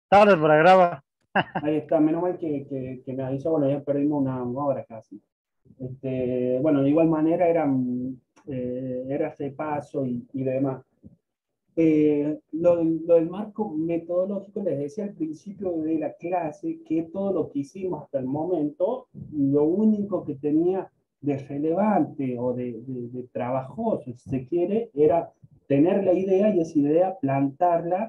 Tardes para grabar. Ahí está, menos mal que me avisó, bueno, ya perdimos una hora casi. Bueno, de igual manera era ese paso y demás. Lo del marco metodológico, les decía al principio de la clase que todo lo que hicimos hasta el momento, lo único que tenía de relevante o de trabajoso, si se quiere, era tener la idea y esa idea plantarla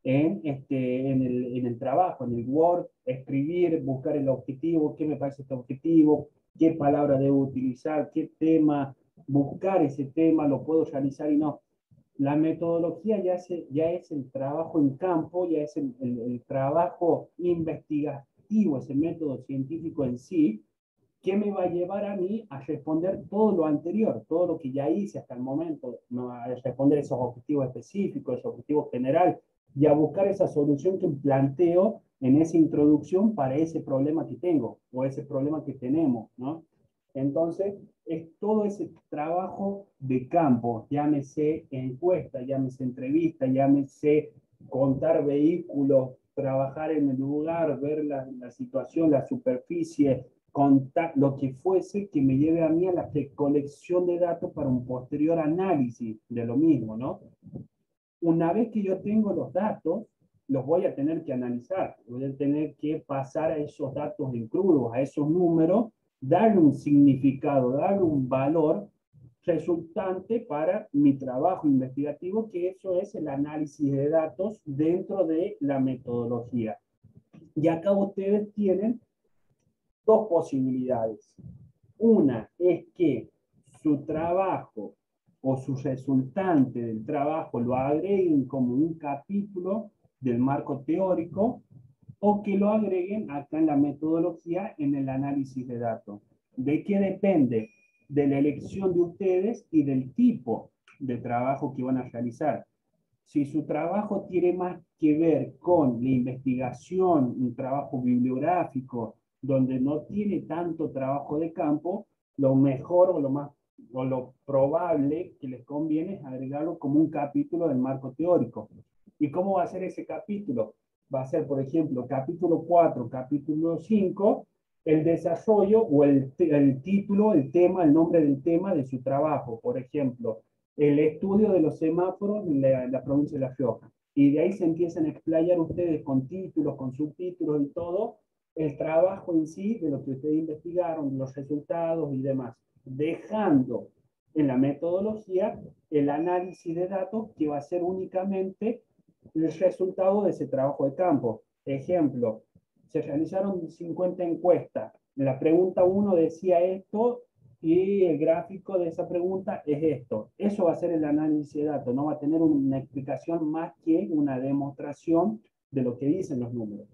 en el trabajo, en el Word, escribir, buscar el objetivo, qué me parece este objetivo, qué palabra debo utilizar, qué tema, buscar ese tema, lo puedo realizar y no. La metodología ya es el trabajo en campo, ya es el trabajo investigativo, ese método científico en sí, que me va a llevar a mí a responder todo lo anterior, todo lo que ya hice hasta el momento, ¿no? A responder esos objetivos específicos, esos objetivos generales, y a buscar esa solución que planteo en esa introducción para ese problema que tengo o ese problema que tenemos, ¿no? Entonces, es todo ese trabajo de campo, llámese encuesta, llámese entrevista, llámese contar vehículos, trabajar en el lugar, ver la situación, la superficie, contar lo que fuese que me lleve a mí a la recolección de datos para un posterior análisis de lo mismo, ¿no? Una vez que yo tengo los datos, los voy a tener que analizar, voy a tener que pasar a esos datos en crudo, a esos números, darle un significado, darle un valor resultante para mi trabajo investigativo, que eso es el análisis de datos dentro de la metodología. Y acá ustedes tienen dos posibilidades. Una es que su trabajo o su resultante del trabajo lo agreguen como un capítulo del marco teórico o que lo agreguen acá en la metodología en el análisis de datos. ¿De qué depende? De la elección de ustedes y del tipo de trabajo que van a realizar. Si su trabajo tiene más que ver con la investigación, un trabajo bibliográfico, donde no tiene tanto trabajo de campo, lo mejor o lo más o lo probable que les conviene es agregarlo como un capítulo del marco teórico. ¿Y cómo va a ser ese capítulo? Va a ser, por ejemplo, capítulo 4, capítulo 5, el desarrollo o el título, el tema, el nombre del tema de su trabajo. Por ejemplo, el estudio de los semáforos en la provincia de La Rioja. Y de ahí se empiezan a explayar ustedes con títulos, con subtítulos y todo, el trabajo en sí de lo que ustedes investigaron, los resultados y demás, dejando en la metodología el análisis de datos que va a ser únicamente el resultado de ese trabajo de campo. Ejemplo, se realizaron 50 encuestas. La pregunta 1 decía esto y el gráfico de esa pregunta es esto. Eso va a ser el análisis de datos, no va a tener una explicación más que una demostración de lo que dicen los números.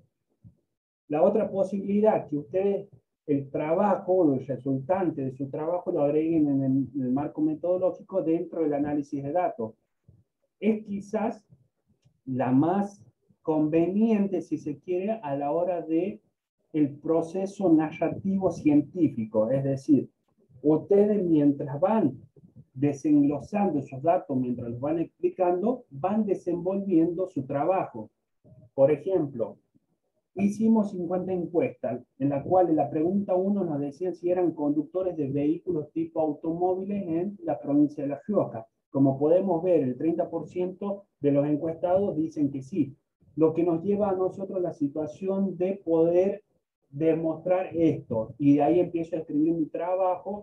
La otra posibilidad, que ustedes el trabajo o el resultante de su trabajo lo agreguen en el marco metodológico dentro del análisis de datos. Es quizás la más conveniente, si se quiere, a la hora de el proceso narrativo científico. Es decir, ustedes mientras van desenglosando esos datos, mientras los van explicando, van desenvolviendo su trabajo. Por ejemplo, hicimos 50 encuestas, en la cual en la pregunta 1 nos decían si eran conductores de vehículos tipo automóviles en la provincia de La Rioja. Como podemos ver, el 30% de los encuestados dicen que sí, lo que nos lleva a nosotros a la situación de poder demostrar esto. Y de ahí empiezo a escribir mi trabajo,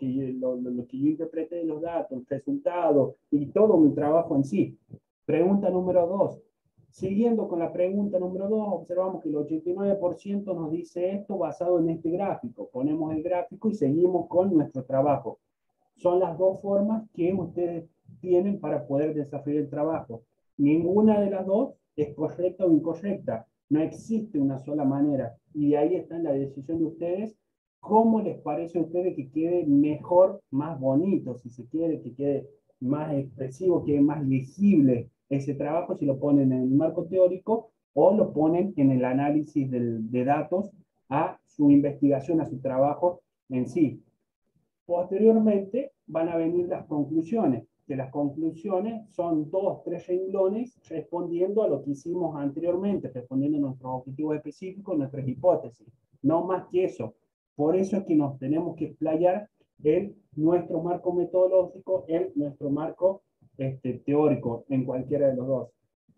lo que yo interprete de los datos, el resultado y todo mi trabajo en sí. Pregunta número 2. Siguiendo con la pregunta número 2, observamos que el 89% nos dice esto basado en este gráfico. Ponemos el gráfico y seguimos con nuestro trabajo. Son las dos formas que ustedes tienen para poder desarrollar el trabajo. Ninguna de las dos es correcta o incorrecta. No existe una sola manera. Y de ahí está la decisión de ustedes. ¿Cómo les parece a ustedes que quede mejor, más bonito, si se quiere, que quede más expresivo, que quede más legible ese trabajo, si lo ponen en el marco teórico o lo ponen en el análisis de datos a su investigación, a su trabajo en sí? Posteriormente van a venir las conclusiones. que las conclusiones son 2, 3 renglones respondiendo a lo que hicimos anteriormente, respondiendo a nuestros objetivos específicos, nuestras hipótesis. No más que eso. Por eso es que nos tenemos que explayar en nuestro marco metodológico, en nuestro marco teórico, en cualquiera de los dos.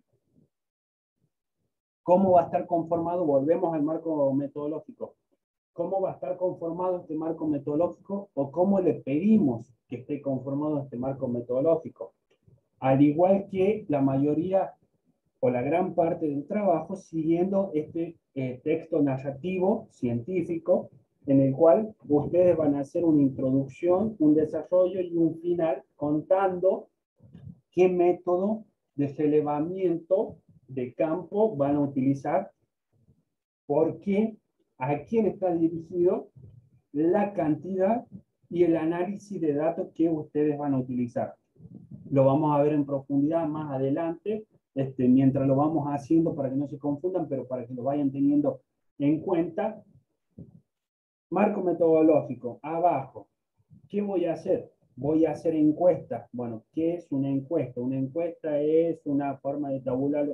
¿Cómo va a estar conformado? Volvemos al marco metodológico. ¿Cómo va a estar conformado este marco metodológico o cómo le pedimos que esté conformado este marco metodológico? Al igual que la mayoría o la gran parte del trabajo, siguiendo este texto narrativo científico, en el cual ustedes van a hacer una introducción, un desarrollo y un final contando qué método de relevamiento de campo van a utilizar, por qué, a quién está dirigido, la cantidad y el análisis de datos que ustedes van a utilizar. Lo vamos a ver en profundidad más adelante, mientras lo vamos haciendo para que no se confundan, pero para que lo vayan teniendo en cuenta. Marco metodológico, abajo. ¿Qué voy a hacer? Voy a hacer encuestas. Bueno, ¿qué es una encuesta? Una encuesta es una forma de tabular,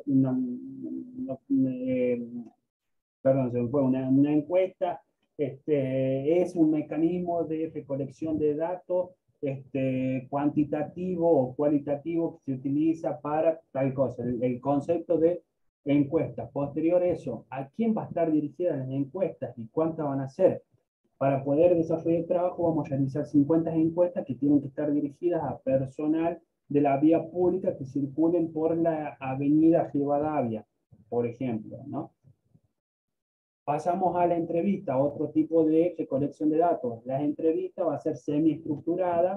perdón, se me fue, una encuesta es un mecanismo de recolección de datos cuantitativo o cualitativo que se utiliza para tal cosa. El concepto de encuesta. Posterior a eso, ¿a quién va a estar dirigidas las encuestas y cuántas van a ser? Para poder desarrollar el trabajo vamos a realizar 50 encuestas que tienen que estar dirigidas a personal de la vía pública que circulen por la avenida Rivadavia, por ejemplo, ¿no? Pasamos a la entrevista, otro tipo de recolección de datos. La entrevista va a ser semiestructurada,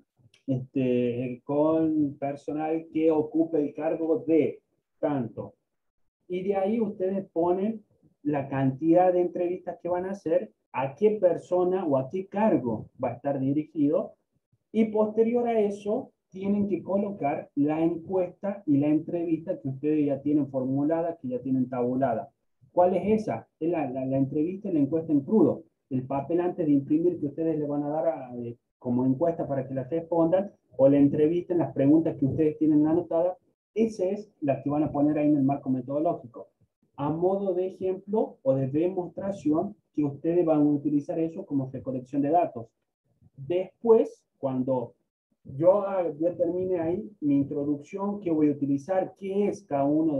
con personal que ocupe el cargo de tanto. Y de ahí ustedes ponen la cantidad de entrevistas que van a hacer, a qué persona o a qué cargo va a estar dirigido, y posterior a eso tienen que colocar la encuesta y la entrevista que ustedes ya tienen formulada, que ya tienen tabulada. ¿Cuál es esa? Es la entrevista y la encuesta en crudo. El papel antes de imprimir que ustedes le van a dar como encuesta para que la respondan, o la entrevista en las preguntas que ustedes tienen anotadas, esa es la que van a poner ahí en el marco metodológico. A modo de ejemplo o de demostración que ustedes van a utilizar eso como recolección de datos. Después, cuando yo ya termine ahí mi introducción, qué voy a utilizar, qué es cada uno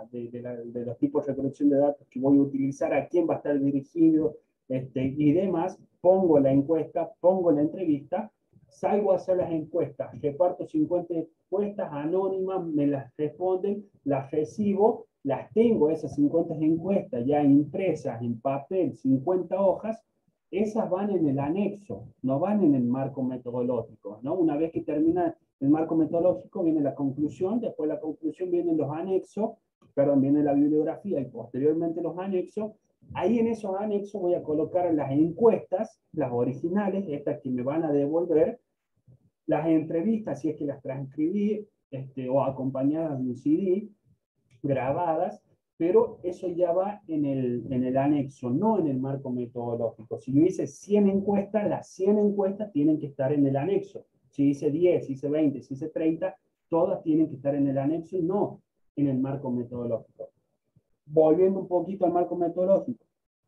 de los tipos de recolección de datos que voy a utilizar, a quién va a estar dirigido y demás, pongo la encuesta, pongo la entrevista, salgo a hacer las encuestas, reparto 50 encuestas anónimas, me las responden, las recibo, las tengo esas 50 encuestas ya impresas en papel, 50 hojas, esas van en el anexo, no van en el marco metodológico, ¿no? Una vez que termina el marco metodológico viene la conclusión, después de la conclusión vienen los anexos, perdón, viene la bibliografía y posteriormente los anexos. Ahí en esos anexos voy a colocar las encuestas, las originales, estas que me van a devolver, las entrevistas, si es que las transcribí, o acompañadas de un CD, grabadas, pero eso ya va en el anexo, no en el marco metodológico. Si yo hice 100 encuestas, las 100 encuestas tienen que estar en el anexo. Si hice 10, si hice 20, si hice 30, todas tienen que estar en el anexo y no en el marco metodológico. Volviendo un poquito al marco metodológico.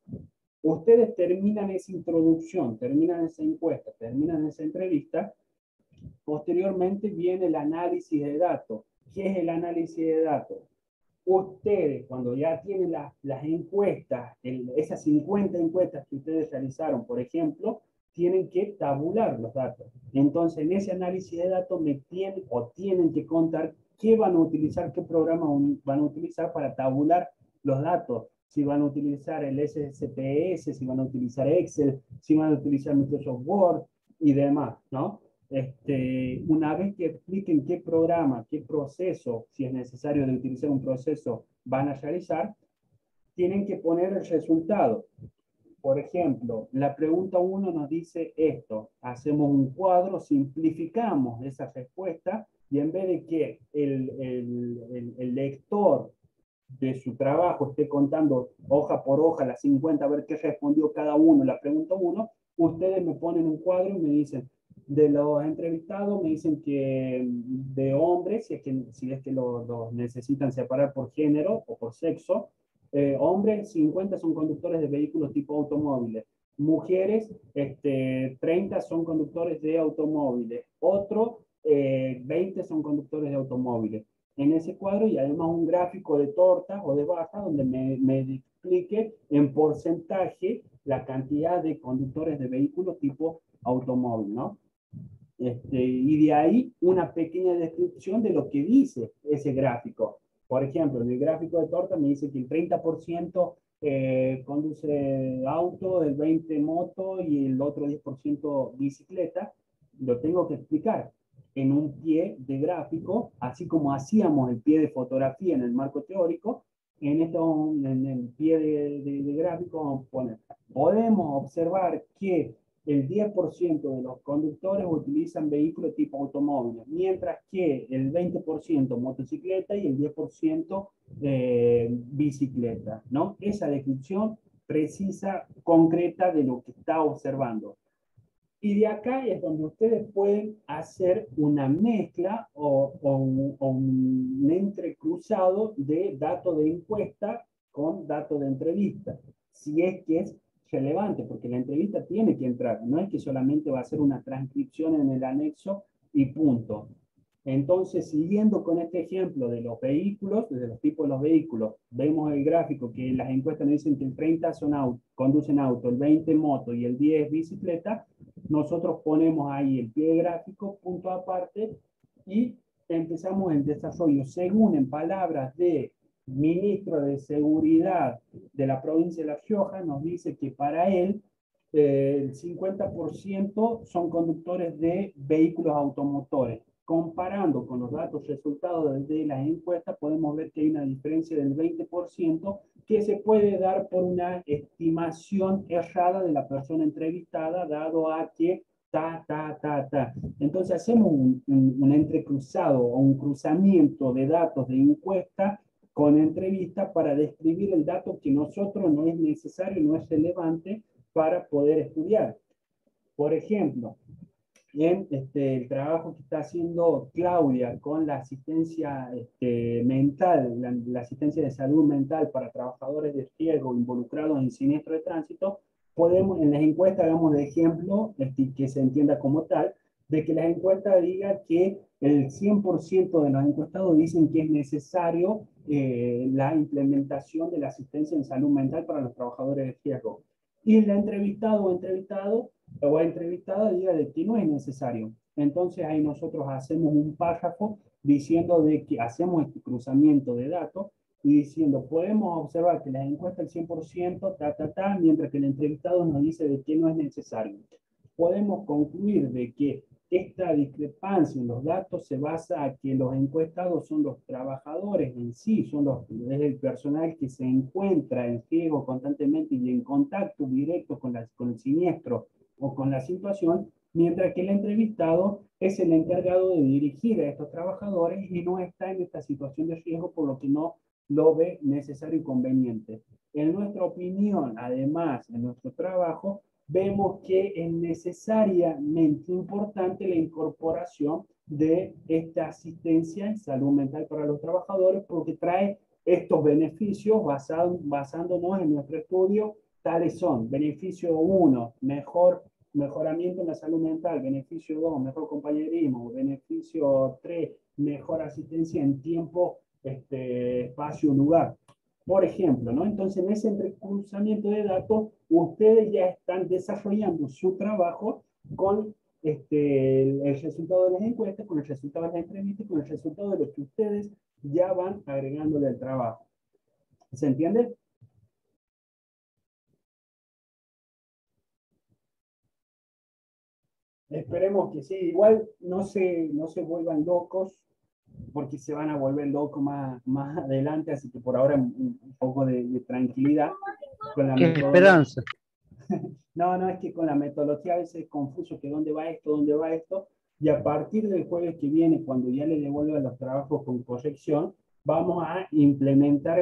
Ustedes terminan esa introducción, terminan esa encuesta, terminan esa entrevista. Posteriormente viene el análisis de datos. ¿Qué es el análisis de datos? Ustedes, cuando ya tienen las encuestas, esas 50 encuestas que ustedes realizaron, por ejemplo, tienen que tabular los datos. Entonces, en ese análisis de datos tienen que contar qué van a utilizar, qué programa van a utilizar para tabular los datos. Si van a utilizar el SSPS, si van a utilizar Excel, si van a utilizar Microsoft Word y demás, ¿no? Una vez que expliquen qué programa, qué proceso, si es necesario de utilizar un proceso, van a realizar, tienen que poner el resultado. Por ejemplo, la pregunta 1 nos dice esto. Hacemos un cuadro, simplificamos esa respuesta y en vez de que el lector de su trabajo esté contando hoja por hoja las 50, a ver qué respondió cada uno, la pregunta 1, ustedes me ponen un cuadro y me dicen, De los entrevistados me dicen que de hombres, si es que los necesitan separar por género o por sexo, hombres 50 son conductores de vehículos tipo automóviles, mujeres 30 son conductores de automóviles, otro 20 son conductores de automóviles. En ese cuadro y además un gráfico de torta o de baja donde me explique en porcentaje la cantidad de conductores de vehículos tipo automóvil, ¿no? Y de ahí una pequeña descripción de lo que dice ese gráfico. Por ejemplo, en el gráfico de torta me dice que el 30% conduce auto, el 20% moto y el otro 10% bicicleta. Lo tengo que explicar en un pie de gráfico, así como hacíamos el pie de fotografía en el marco teórico. En el pie de gráfico vamos a poner, podemos observar que el 10% de los conductores utilizan vehículos tipo automóviles, mientras que el 20% motocicleta y el 10% bicicleta, ¿no? Esa descripción precisa, concreta de lo que está observando. Y de acá es donde ustedes pueden hacer una mezcla o un entrecruzado de datos de encuesta con datos de entrevista, si es que es relevante, porque la entrevista tiene que entrar, no es que solamente va a ser una transcripción en el anexo y punto. Entonces, siguiendo con este ejemplo de los vehículos, de los tipos de los vehículos, vemos el gráfico que las encuestas nos dicen que el 30 son conducen auto, el 20 moto y el 10 bicicleta. Nosotros ponemos ahí el pie de gráfico, punto aparte, y empezamos el desarrollo según en palabras de ministro de Seguridad de la provincia de La Rioja, nos dice que para él el 50% son conductores de vehículos automotores. Comparando con los datos resultados de las encuestas, podemos ver que hay una diferencia del 20% que se puede dar por una estimación errada de la persona entrevistada, dado a que Entonces hacemos un entrecruzado o un cruzamiento de datos de encuesta con entrevista para describir el dato que nosotros no es necesario, no es relevante para poder estudiar. Por ejemplo, en el trabajo que está haciendo Claudia con la asistencia mental, la asistencia de salud mental para trabajadores de riesgo involucrados en siniestro de tránsito, podemos, en las encuestas, hagamos de ejemplo, que se entienda como tal, de que las encuestas digan que el 100% de los encuestados dicen que es necesario la implementación de la asistencia en salud mental para los trabajadores de riesgo. Y el entrevistado o entrevistada diga de que no es necesario. Entonces ahí nosotros hacemos un párrafo diciendo de que hacemos este cruzamiento de datos y diciendo, podemos observar que las encuestas el 100%, mientras que el entrevistado nos dice de que no es necesario. Podemos concluir de que esta discrepancia en los datos se basa en que los encuestados son los trabajadores en sí, es el personal que se encuentra en riesgo constantemente y en contacto directo con el siniestro o con la situación, mientras que el entrevistado es el encargado de dirigir a estos trabajadores y no está en esta situación de riesgo, por lo que no lo ve necesario y conveniente. En nuestra opinión, además, en nuestro trabajo, vemos que es necesariamente importante la incorporación de esta asistencia en salud mental para los trabajadores porque trae estos beneficios basándonos en nuestro estudio. Tales son: beneficio 1, mejoramiento en la salud mental; beneficio 2, mejor compañerismo; beneficio 3, mejor asistencia en tiempo, espacio, lugar. Por ejemplo, ¿no? Entonces, en ese entrecruzamiento de datos, ustedes ya están desarrollando su trabajo con el resultado de las encuestas, con el resultado de las entrevistas, con el resultado de lo que ustedes ya van agregándole al trabajo. ¿Se entiende? Esperemos que sí. Igual no se vuelvan locos, porque se van a volver locos más adelante, así que por ahora un poco de tranquilidad con la Qué metodología. esperanza. No, es que con la metodología a veces es confuso que dónde va esto, y a partir del jueves que viene, cuando ya le devuelvan los trabajos con corrección, vamos a implementar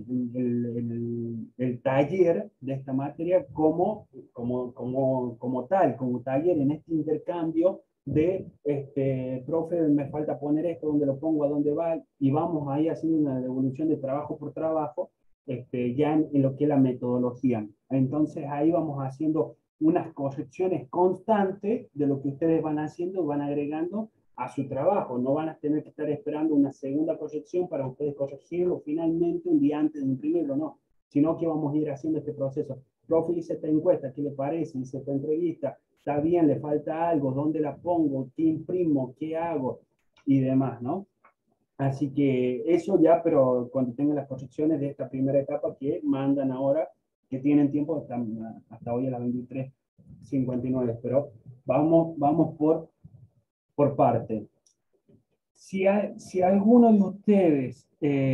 el taller de esta materia como tal, como taller en este intercambio profe, me falta poner esto, dónde lo pongo, a dónde va, y vamos ahí haciendo una devolución de trabajo por trabajo, ya en lo que es la metodología. Entonces ahí vamos haciendo unas correcciones constantes de lo que ustedes van haciendo y van agregando a su trabajo. No van a tener que estar esperando una segunda corrección para ustedes corregirlo finalmente un día antes de imprimirlo, no, sino que vamos a ir haciendo este proceso. Profe, hice esta encuesta, ¿qué le parece? Hice esta entrevista, está bien, le falta algo, ¿dónde la pongo? ¿Qué imprimo? ¿Qué hago? Y demás, ¿no? Así que eso ya, pero cuando tengan las correcciones de esta primera etapa que mandan ahora, que tienen tiempo hasta hoy a las 23:59, pero vamos por parte. Si alguno de ustedes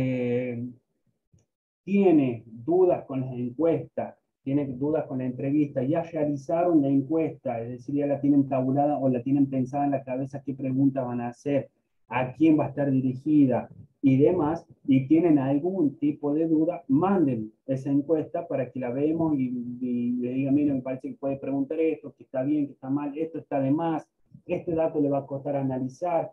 tiene dudas con las encuestas, tiene dudas con la entrevista, ya realizaron la encuesta, es decir, ya la tienen tabulada o la tienen pensada en la cabeza qué preguntas van a hacer, a quién va a estar dirigida y demás, y tienen algún tipo de duda, manden esa encuesta para que la veamos y le digan, miren, me parece que puede preguntar esto, que está bien, que está mal, esto está de más, este dato le va a costar analizar,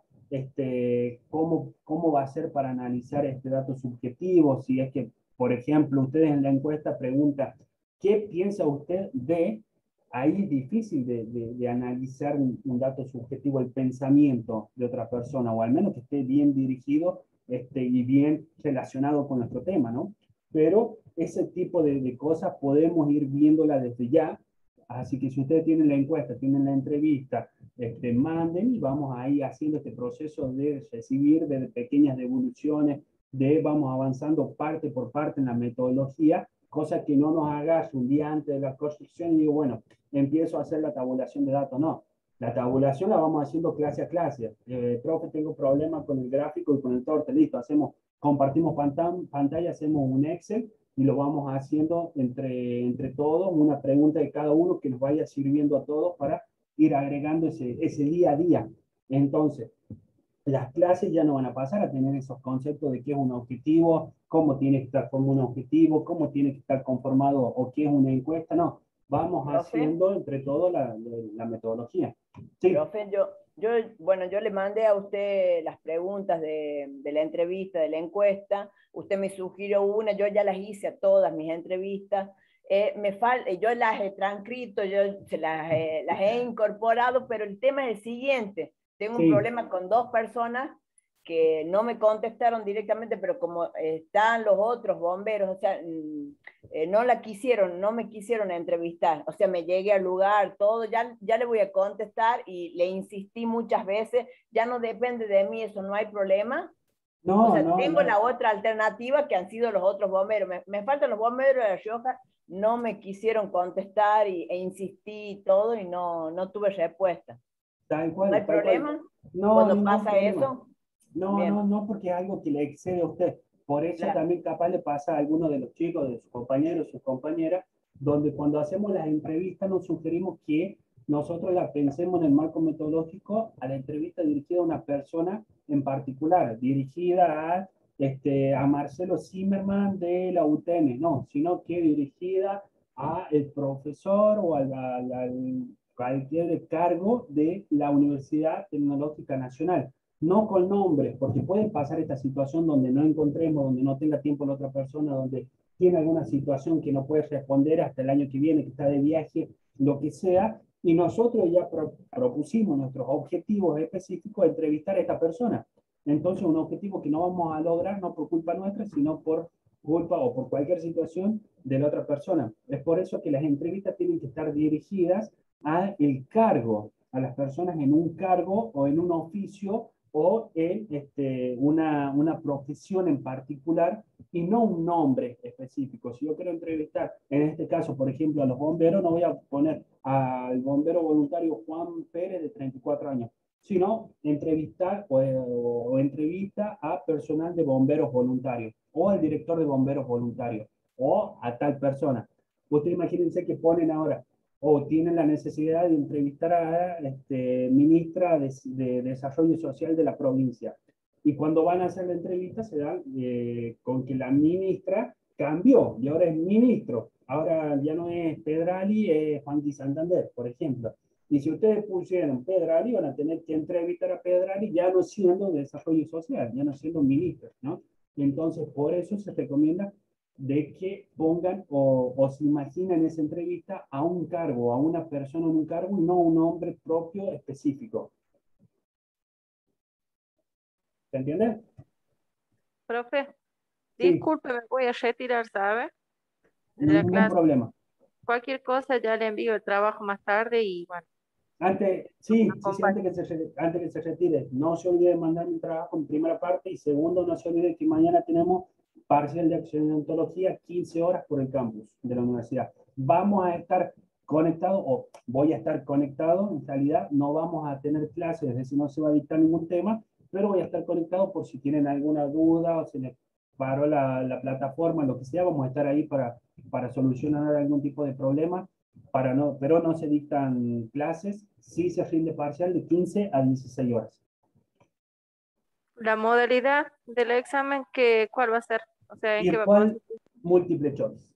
cómo va a ser para analizar este dato subjetivo, si es que, por ejemplo, ustedes en la encuesta preguntan, ¿qué piensa usted de? Ahí es difícil de analizar un dato subjetivo, el pensamiento de otra persona, o al menos que esté bien dirigido y bien relacionado con nuestro tema, ¿no? Pero ese tipo de cosas podemos ir viéndola desde ya. Así que si ustedes tienen la encuesta, tienen la entrevista, manden y vamos ahí haciendo este proceso de recibir de pequeñas devoluciones, vamos avanzando parte por parte en la metodología, cosa que no nos hagas un día antes de la construcción y digo, bueno, empiezo a hacer la tabulación de datos. No, la tabulación la vamos haciendo clase a clase. Profe, tengo problemas con el gráfico y con el torte, listo, compartimos pantalla, hacemos un Excel y lo vamos haciendo entre todos, una pregunta de cada uno que nos vaya sirviendo a todos para ir agregando ese día a día. Entonces, las clases ya no van a pasar a tener esos conceptos de qué es un objetivo, cómo tiene que estar formado un objetivo, cómo tiene que estar conformado o qué es una encuesta, no. Vamos Profe, haciendo entre todos la metodología. Sí, profe, bueno, yo le mandé a usted las preguntas de la entrevista, de la encuesta. Usted me sugirió una, yo ya las hice a todas mis entrevistas. Yo las he transcrito, las he incorporado, pero el tema es el siguiente. Tengo un sí. problema con dos personas que no me contestaron directamente, pero como están los otros bomberos, o sea, no me quisieron entrevistar, o sea, me llegué al lugar, todo, ya le voy a contestar y le insistí muchas veces, ya no depende de mí, eso no hay problema. O No, sea, no, tengo no. la otra alternativa que han sido los otros bomberos. Me faltan los bomberos de La Rioja, no me quisieron contestar e insistí y todo y no tuve respuesta. Tal ¿No hay cual, tal cual. problema No, cuando ningún pasa problema. eso? No, no, Bien, no, porque es algo que le excede a usted. Por eso claro. también capaz le pasa a alguno de los chicos, de sus compañeros, sus compañeras, donde cuando hacemos las entrevistas nos sugerimos que nosotros la pensemos en el marco metodológico a la entrevista dirigida a una persona en particular, dirigida a Marcelo Zimmerman de la UTN, no, sino que dirigida a el profesor o al cualquier cargo de la Universidad Tecnológica Nacional, no con nombres, porque puede pasar esta situación donde no encontremos, donde no tenga tiempo la otra persona, donde tiene alguna situación que no puede responder hasta el año que viene, que está de viaje, lo que sea, y nosotros ya propusimos nuestros objetivos específicos de entrevistar a esta persona. Entonces, un objetivo que no vamos a lograr, no por culpa nuestra, sino por culpa o por cualquier situación de la otra persona. Es por eso que las entrevistas tienen que estar dirigidas a el cargo, a las personas en un cargo o en un oficio o en una profesión en particular y no un nombre específico. Si yo quiero entrevistar, en este caso, por ejemplo, a los bomberos, no voy a poner al bombero voluntario Juan Pérez de 34 años, sino entrevistar o entrevista a personal de bomberos voluntarios o al director de bomberos voluntarios o a tal persona. Ustedes imagínense que ponen ahora o tienen la necesidad de entrevistar a ministra de Desarrollo Social de la provincia. Y cuando van a hacer la entrevista se dan con que la ministra cambió y ahora es ministro. Ahora ya no es Pedrali, es Juanqui Santander, por ejemplo. Y si ustedes pusieron Pedrari, van a tener que entrevistar a Pedrari ya no siendo de desarrollo social, ya no siendo ministro, ¿no? Entonces, por eso se recomienda de que pongan o se imaginen esa entrevista a un cargo, a una persona en un cargo y no un nombre propio específico. ¿Se entiende? Profe, Sí, disculpe, me voy a retirar, ¿sabe? De la ningún clase. problema. Cualquier cosa ya le envío el trabajo más tarde y bueno, Antes, me sí, sí, sí, acompañe. antes que se retire, no se olvide de mandar un trabajo en primera parte y segundo, no se olvide que mañana tenemos parcial de accidentología 15 horas por el campus de la universidad. Vamos a estar conectados, o voy a estar conectado, en realidad no vamos a tener clases, es decir, no se va a dictar ningún tema, pero voy a estar conectado por si tienen alguna duda o se les paró la plataforma, lo que sea, vamos a estar ahí para solucionar algún tipo de problema pero no se dictan clases, sí se rinde parcial de 15 a 16 horas. La modalidad del examen, ¿cuál va a ser? O sea, ¿en qué va a Virtual, consistir? múltiple choice.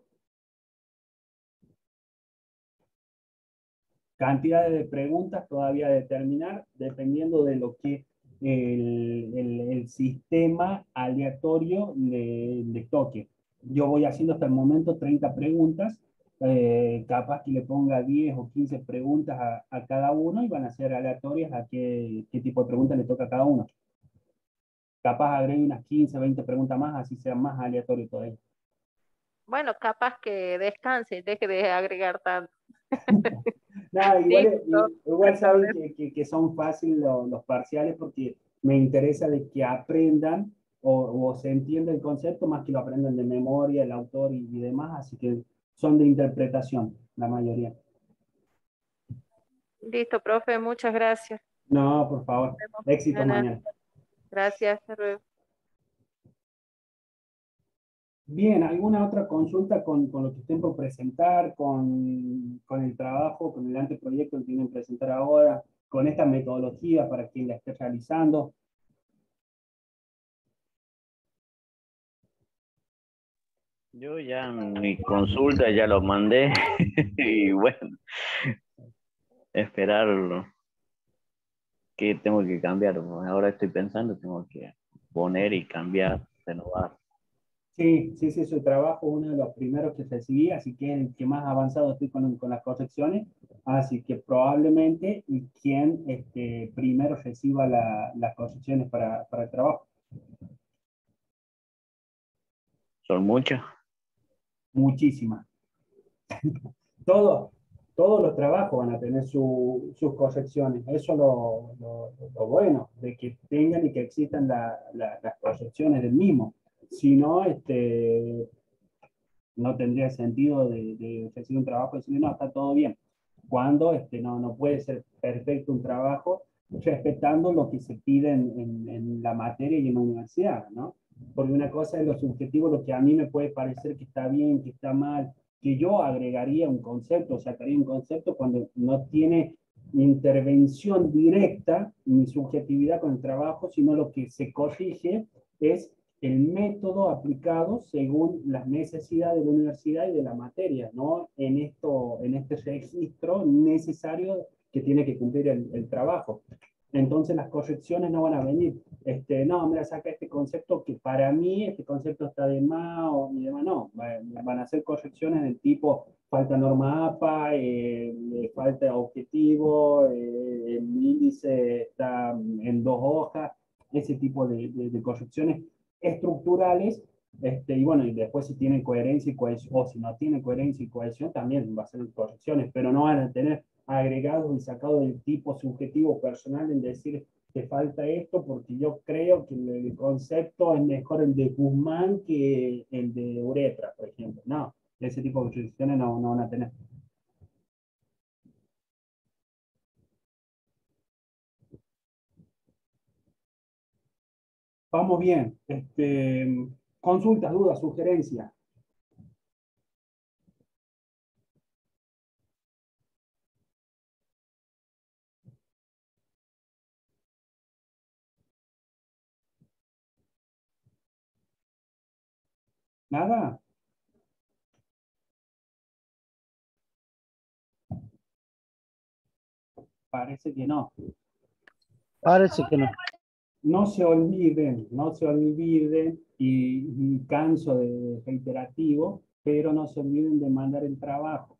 Cantidad de preguntas todavía a determinar, dependiendo de lo que el sistema aleatorio le toque. Yo voy haciendo hasta el momento 30 preguntas, capaz que le ponga 10 o 15 preguntas a cada uno y van a ser aleatorias a qué tipo de preguntas le toca a cada uno. Capaz agregue unas 15, 20 preguntas más, así sea más aleatorio todavía. Bueno, capaz que descanse, deje de agregar tanto. Nada, Sí, igual saben que son fáciles los parciales porque me interesa de que aprendan o se entienda el concepto más que lo aprendan de memoria, el autor y demás, así que son de interpretación, la mayoría. listo, profe, muchas gracias. No, por Nos favor, vemos éxito mañana. mañana. Gracias, hasta luego. Bien, ¿alguna otra consulta con lo que estén por presentar, con el trabajo, con el anteproyecto que tienen que presentar ahora, con esta metodología para quien la esté realizando? Yo ya mi consulta ya lo mandé y bueno, esperar que tengo que cambiar. Ahora estoy pensando, tengo que poner y cambiar, renovar. Sí, sí, sí, su trabajo es uno de los primeros que recibí, así que es el que más avanzado estoy con las correcciones, así que probablemente quien primero reciba las correcciones para el trabajo. Son muchos. Muchísimas. Todos, todos los trabajos van a tener sus correcciones. Eso es lo bueno, de que tengan y que existan las correcciones del mismo. Si no, no tendría sentido de ofrecer un trabajo y decirle, no, está todo bien. Cuando no puede ser perfecto un trabajo respetando lo que se pide en la materia y en la universidad, ¿no? Porque una cosa es lo subjetivo, lo que a mí me puede parecer que está bien, que está mal, que yo agregaría un concepto, sacaría un concepto cuando no tiene intervención directa mi subjetividad con el trabajo, sino lo que se corrige es el método aplicado según las necesidades de la universidad y de la materia, ¿no? En este registro necesario que tiene que cumplir el trabajo. Entonces las correcciones no van a venir, no, mira, saca este concepto que para mí este concepto está de más o ni demás, no, van a ser correcciones del tipo falta norma APA, falta objetivo, el índice está en 2 hojas, ese tipo de correcciones estructurales, y bueno, y después si tienen coherencia y cohesión, o si no tienen coherencia y cohesión, también va a ser correcciones, pero no van a tener agregados y sacados del tipo subjetivo personal en decir que falta esto porque yo creo que el concepto es mejor el de Guzmán que el de Uretra, por ejemplo. No, ese tipo de correcciones no van a tener. Vamos bien. Consultas, dudas, sugerencias. ¿Nada? parece que no. Parece que no. No se olviden, y canso de reiterativo, pero no se olviden de mandar el trabajo.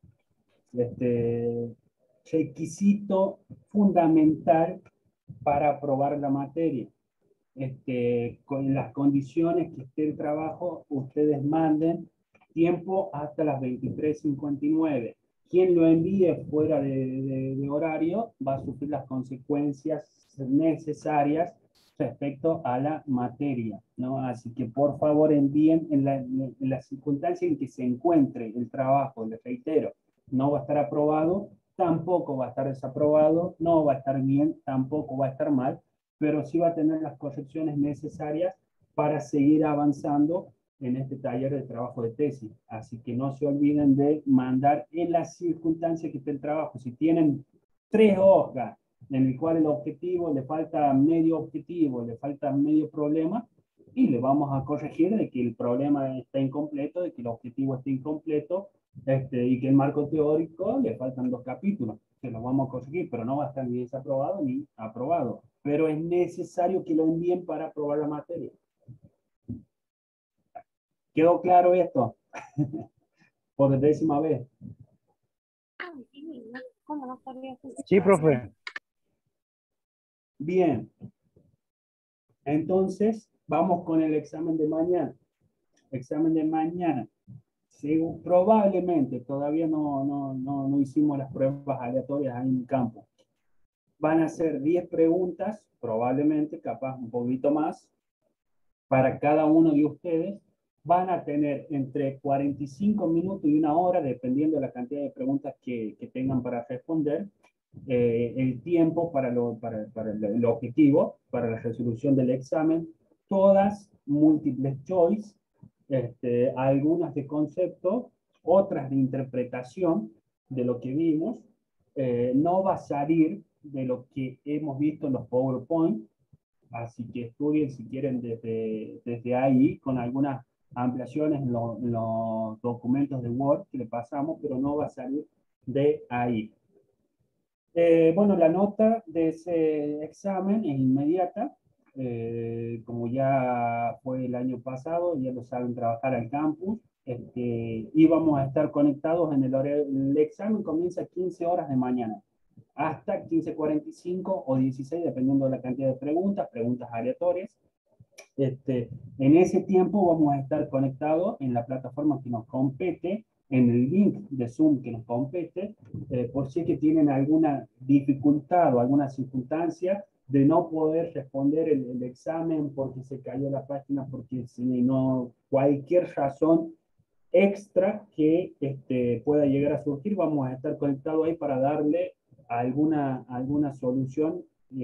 Requisito fundamental para aprobar la materia. Con las condiciones que esté el trabajo, ustedes manden tiempo hasta las 23:59. Quien lo envíe fuera de horario va a sufrir las consecuencias necesarias respecto a la materia, ¿no? Así que por favor envíen en la circunstancia en que se encuentre el trabajo, les reitero, no va a estar aprobado, tampoco va a estar desaprobado, no va a estar bien, tampoco va a estar mal, pero sí va a tener las correcciones necesarias para seguir avanzando en este taller de trabajo de tesis. Así que no se olviden de mandar en las circunstancias que esté el trabajo. Si tienen 3 hojas en el cual el objetivo le falta medio objetivo, le falta medio problema, y le vamos a corregir de que el problema está incompleto, de que el objetivo está incompleto, y que el marco teórico le faltan 2 capítulos. Se los vamos a corregir, pero no va a estar ni desaprobado ni aprobado. Pero es necesario que lo envíen para aprobar la materia. ¿Quedó claro esto? Por 10ª vez. Sí, profe. Bien. Entonces, vamos con el examen de mañana. Examen de mañana. Probablemente, todavía no hicimos las pruebas aleatorias ahí en el campo. Van a ser 10 preguntas, probablemente, capaz un poquito más, para cada uno de ustedes. Van a tener entre 45 minutos y 1 hora, dependiendo de la cantidad de preguntas que tengan para responder, el tiempo para el objetivo, para la resolución del examen, todas múltiples choice, algunas de concepto, otras de interpretación de lo que vimos. No va a salir de lo que hemos visto en los PowerPoint, así que estudien si quieren desde ahí, con algunas ampliaciones en los documentos de Word que le pasamos, pero no va a salir de ahí. Bueno, la nota de ese examen es inmediata. Como ya fue el año pasado, ya lo saben trabajar al campus, y vamos a estar conectados en el horario. El examen comienza a 15 horas de mañana, hasta 15:45 o 16, dependiendo de la cantidad de preguntas aleatorias. En ese tiempo vamos a estar conectados en la plataforma que nos compete, en el link de Zoom que nos compete, por si es que tienen alguna dificultad o alguna circunstancia de no poder responder el examen porque se cayó la página, porque si no, cualquier razón extra que pueda llegar a surgir, vamos a estar conectados ahí para darle alguna solución,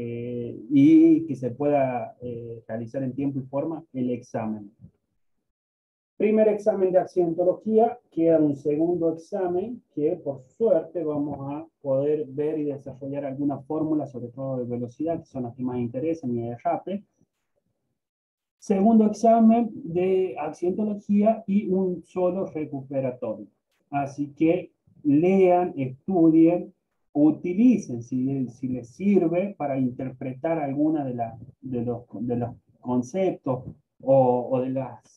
y que se pueda realizar en tiempo y forma el examen. Primer examen de accidentología, queda un segundo examen que por suerte vamos a poder ver y desarrollar algunas fórmulas, sobre todo de velocidad, que son las que más interesan, y de RAPE. Segundo examen de accidentología y un solo recuperatorio. Así que lean, estudien, utilicen si les sirve para interpretar alguna de los conceptos o de las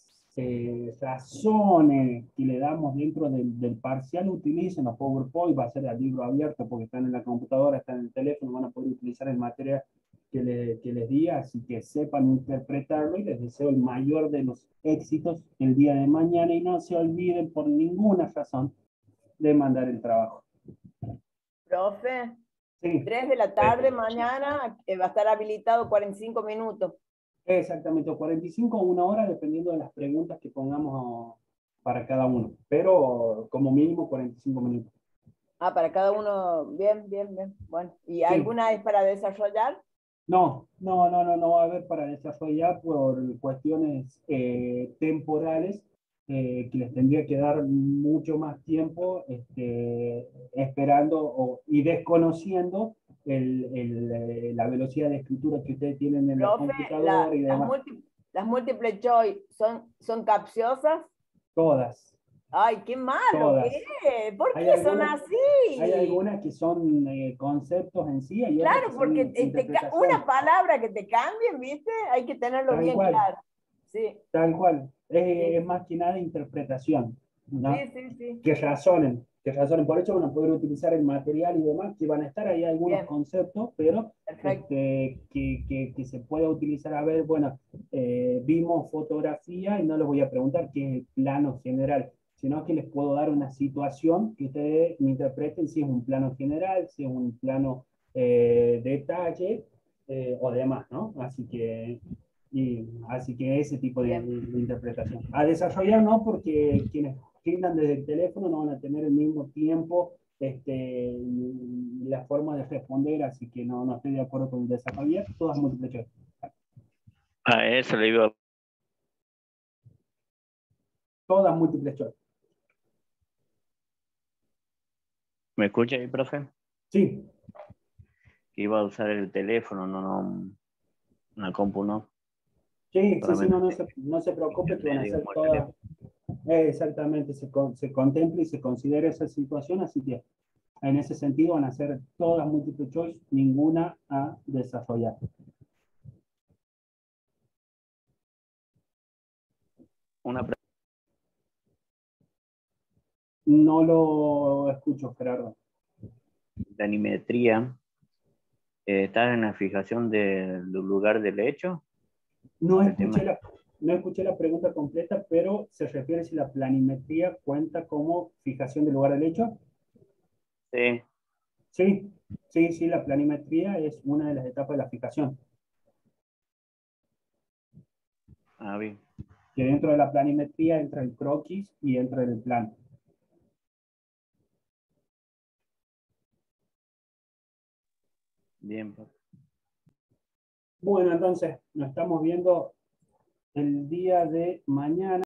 razones que le damos dentro del parcial. Utilicen los PowerPoint, va a ser el libro abierto porque están en la computadora, están en el teléfono, van a poder utilizar el material que les diga, así que sepan interpretarlo, y les deseo el mayor de los éxitos el día de mañana, y no se olviden por ninguna razón de mandar el trabajo. Profe, Sí. 3 de la tarde mañana, va a estar habilitado 45 minutos. Exactamente, 45 o 1 hora, dependiendo de las preguntas que pongamos para cada uno, pero como mínimo 45 minutos. Ah, para cada uno, bien. Bueno, ¿y alguna es para desarrollar? No va a haber para desarrollar por cuestiones temporales, que les tendría que dar mucho más tiempo, esperando y desconociendo la velocidad de escritura que ustedes tienen en la computadora y demás. Las múltiples choice son capciosas. Todas. Ay, qué malo, Todas. ¿qué? ¿Por Hay qué son algunas- así? Hay algunas que son conceptos en sí, hay otras que Claro, son porque una interpretaciones. palabra que te cambien, ¿viste? Hay que tenerlo Tal bien cual. claro. Sí, Tal cual. sí, Es más que nada interpretación, ¿no? sí, sí, sí. Que razonen, que razonen. Por eso van a poder utilizar el material y demás, que van a estar ahí algunos Bien, conceptos, pero perfecto. que se pueda utilizar. A ver, bueno, vimos fotografía y no les voy a preguntar qué es el plano general, sino que les puedo dar una situación que ustedes me interpreten si es un plano general, si es un plano detalle o demás, ¿no? Así que ese tipo Bien. de interpretación. A desarrollar no, porque quienes rindan desde el teléfono no van a tener el mismo tiempo y la forma de responder, así que no estoy de acuerdo con el desarrollar, todas múltiples choice. A eso le iba. Todas múltiples choice. ¿Me escucha ahí, profe? Sí, Que iba a usar el teléfono, una compu no. sí, Solamente no se preocupe que van a internet, ser digamos, el todas, teléfono. exactamente, se contempla y se considera esa situación, así que en ese sentido van a ser todas múltiple choice, ninguna a desarrollar. Una No lo escucho, Gerardo. planimetría. ¿Estás en la fijación del lugar del hecho? No El tema escuché no escuché la pregunta completa, pero se refiere si la planimetría cuenta como fijación del lugar del hecho. sí. Sí, sí, la planimetría es una de las etapas de la fijación. Ah, bien. Que dentro de la planimetría entra el croquis y entra el plano. Bien, profe. Bueno, entonces nos estamos viendo el día de mañana.